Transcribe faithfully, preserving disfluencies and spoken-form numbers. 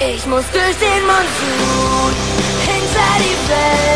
Ich muss durch den Monsun hinter die Welt.